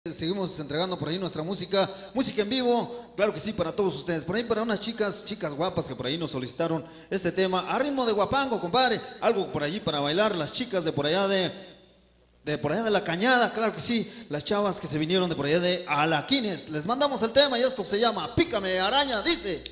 Seguimos entregando por ahí nuestra música en vivo, claro que sí, para todos ustedes. Por ahí para unas chicas guapas que por ahí nos solicitaron este tema a ritmo de guapango, compadre. Algo por allí para bailar, las chicas de por allá de la Cañada, claro que sí. Las chavas que se vinieron de por allá de Alaquines. Les mandamos el tema y esto se llama Pícame Araña, dice.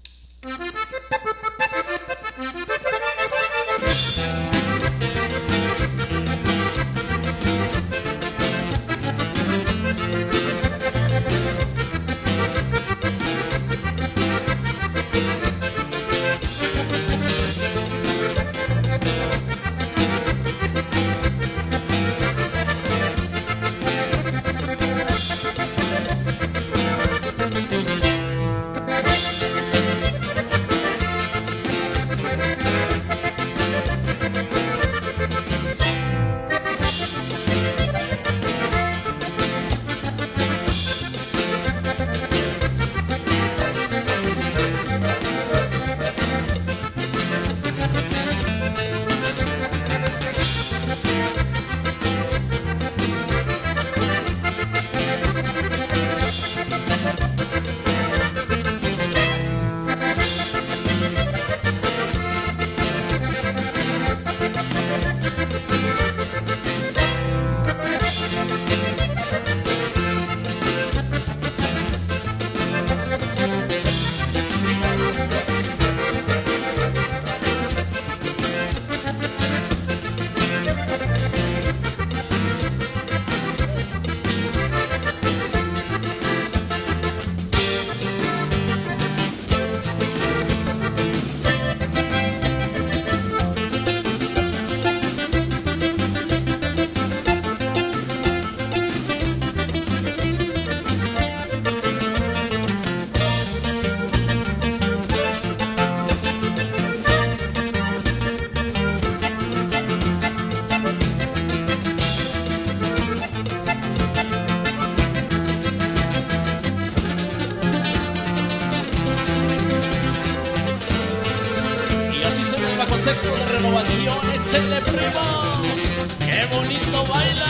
Sexo de renovación, échale primo, qué bonito baila.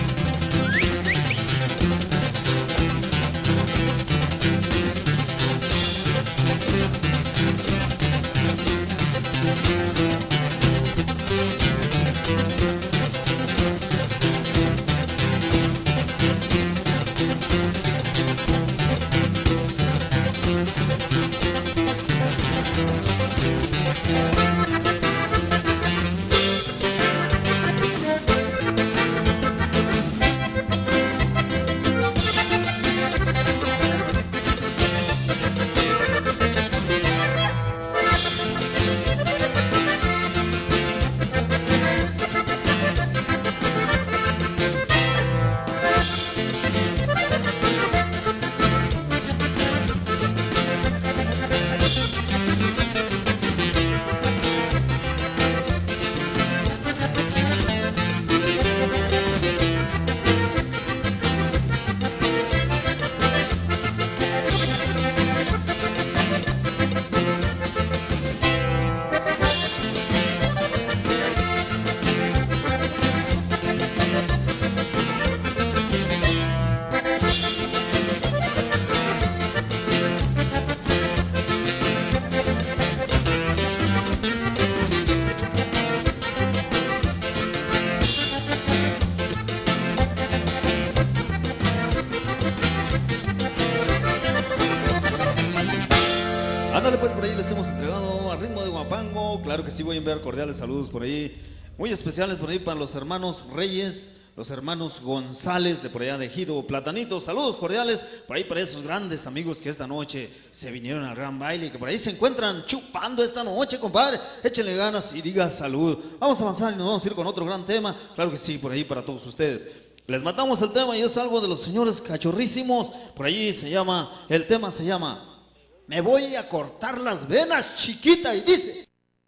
Ándale pues, por ahí les hemos entregado a ritmo de guapango. Claro que sí, voy a enviar cordiales saludos por ahí, muy especiales por ahí para los hermanos Reyes, los hermanos González de por allá de Ejido Platanito. Saludos cordiales por ahí para esos grandes amigos que esta noche se vinieron al gran baile y que por ahí se encuentran chupando esta noche, compadre. Échenle ganas y diga salud. Vamos a avanzar y nos vamos a ir con otro gran tema. Claro que sí, por ahí para todos ustedes. Les matamos el tema y es algo de los señores Cachorrísimos. Por allí el tema se llama Me voy a cortar las venas, chiquita, y dice.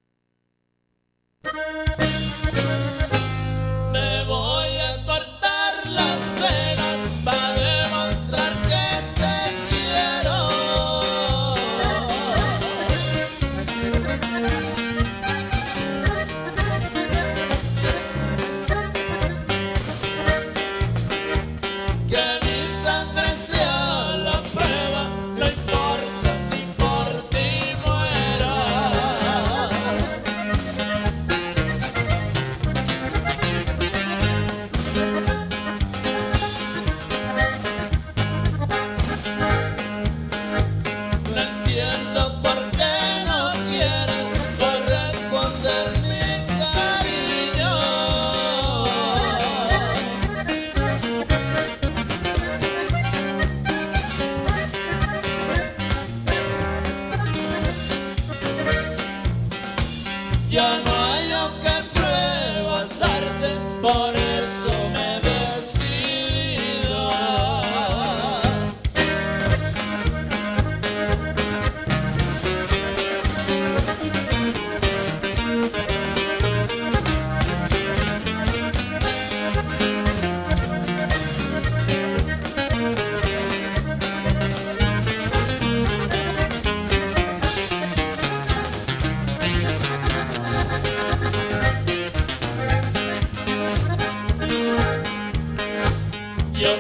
Me voy a cortar las venas para demostrar que te quiero. Que mis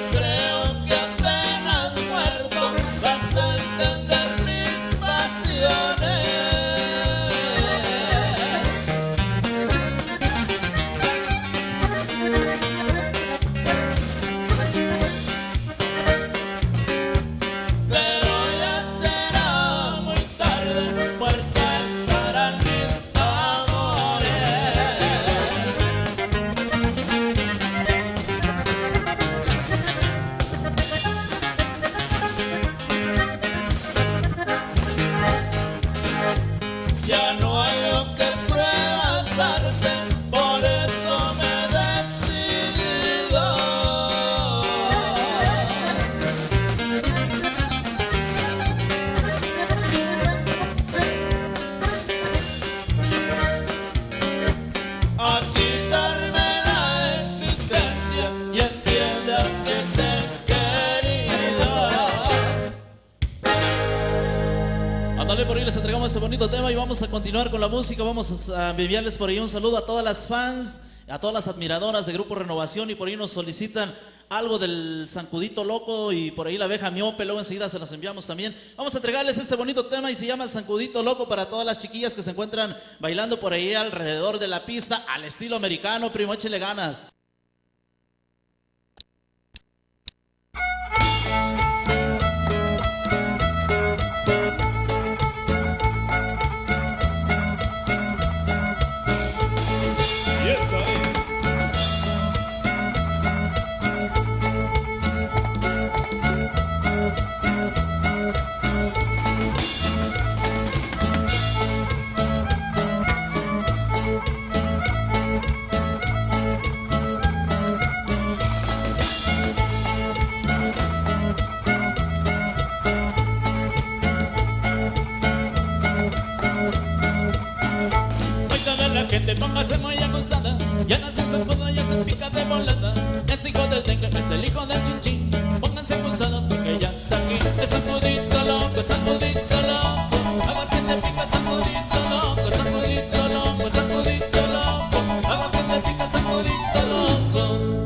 creo que apenas muerto vas a entender mis pasiones. Pero ya será muy tarde, muerta estarán mis amores. Ya no hay lo que pruebas darte, por eso me he decidido. A quitarme la existencia y entiendas que te he querido. Ándale, por ahí les entregamos este bonito tema y vamos a continuar con la música. Vamos a enviarles por ahí un saludo a todas las fans, a todas las admiradoras de Grupo Renovación, y por ahí nos solicitan algo del Zancudito Loco y por ahí la abeja miope, luego enseguida se las enviamos también. Vamos a entregarles este bonito tema y se llama Zancudito Loco para todas las chiquillas que se encuentran bailando por ahí alrededor de la pista al estilo americano. Primo, échele ganas. Gente, póngase muy acusada, ya nació su escudo, ya se pica de volada. Es hijo del dengue, es el hijo del chinchín. Pónganse acusados porque ya está aquí. El Zancudito Loco, el Zancudito Loco. Aguas que te pica, el Zancudito Loco, el Zancudito Loco, el Zancudito Loco. Aguas que te pica, el Zancudito Loco.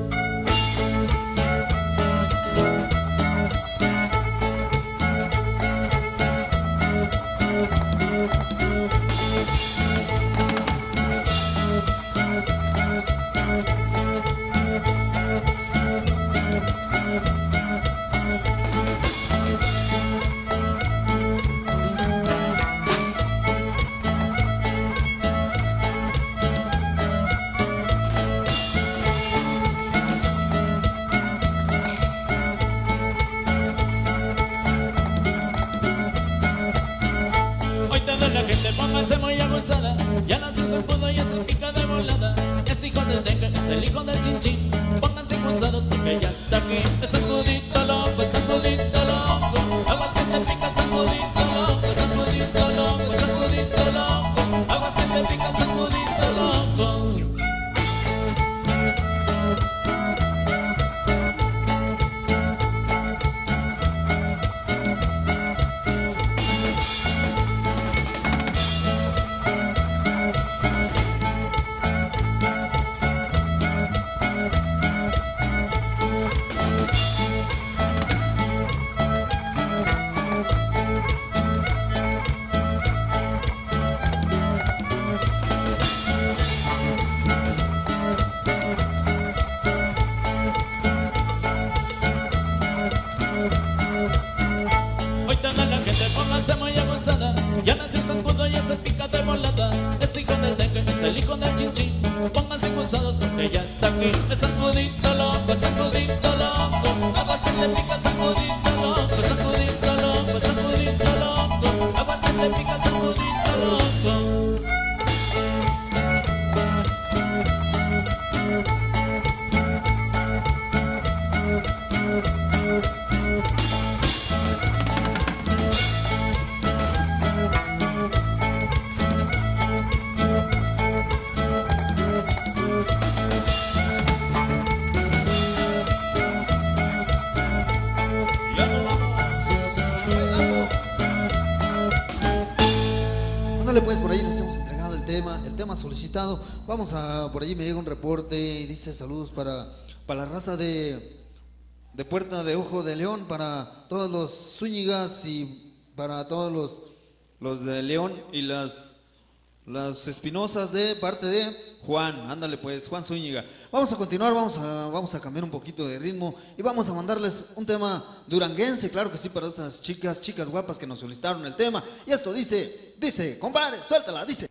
La gente póngase muy abusada, ya nació su escudo, ya se pica de volada. Es hijo del dengue, es el hijo del chinchín. Pónganse acusados porque ya está aquí. El Zancudito Loco, el Zancudito Loco. Aguas que te pica, el Zancudito Loco, el Zancudito Loco, el Zancudito Loco. Aguas que te pica, el Zancudito Loco. Ya nació su escudo, ya se pica de volada. Es hijo del dengue, es el hijo del chinchín. Pónganse acusados porque ya está aquí. El Zancudito Loco, el Zancudito Loco. Aguas que te pica, el Zancudito Loco, el Zancudito Loco, el Zancudito Loco. Aguas que te pica, el Zancudito Loco. Pues por ahí les hemos entregado el tema solicitado. Vamos a, por ahí me llega un reporte y dice saludos para la raza de de Puerta de Ojo de León, para todos los Zúñigas y para todos los de León y las Espinosas de parte de Juan. Ándale pues, Juan Zúñiga. Vamos a continuar, vamos a cambiar un poquito de ritmo y vamos a mandarles un tema duranguense, claro que sí, para otras chicas guapas que nos solicitaron el tema. Y esto dice, compadre, suéltala, dice.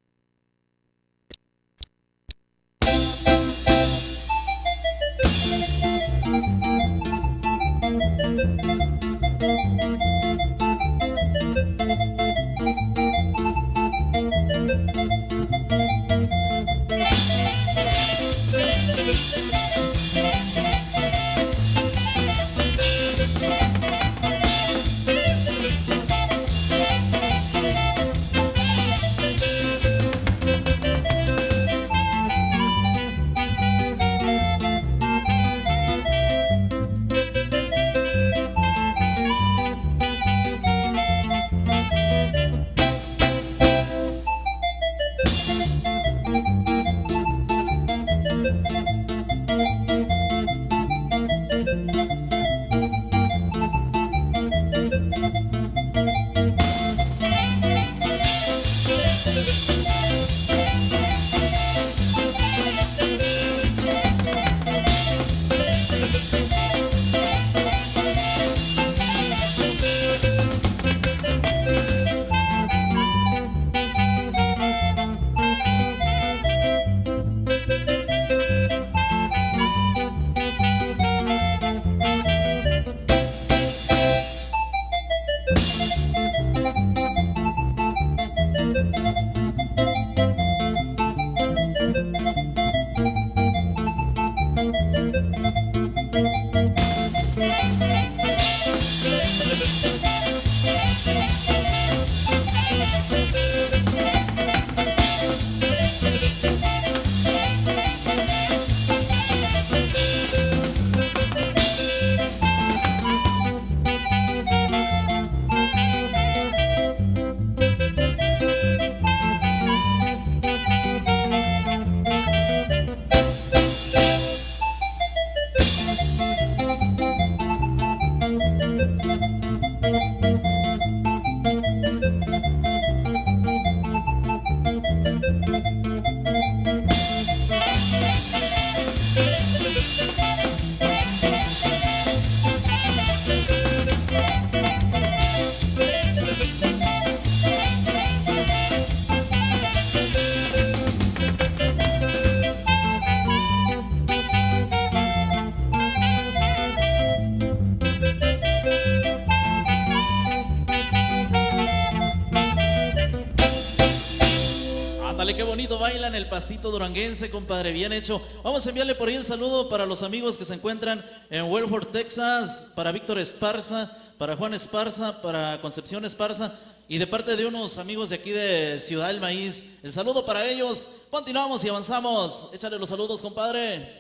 Qué bonito bailan el pasito duranguense, compadre, bien hecho. Vamos a enviarle por ahí el saludo para los amigos que se encuentran en Wellford, Texas, para Víctor Esparza, para Juan Esparza, para Concepción Esparza y de parte de unos amigos de aquí de Ciudad del Maíz. El saludo para ellos. Continuamos y avanzamos. Échale los saludos, compadre.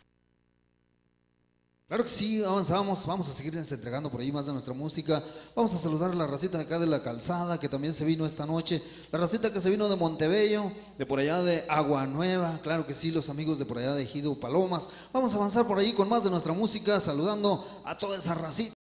Claro que sí, avanzamos, vamos a seguirles entregando por ahí más de nuestra música. Vamos a saludar a la racita de acá de la Calzada, que también se vino esta noche. La racita que se vino de Montebello, de por allá de Agua Nueva, claro que sí, los amigos de por allá de Ejido Palomas. Vamos a avanzar por ahí con más de nuestra música, saludando a toda esa racita.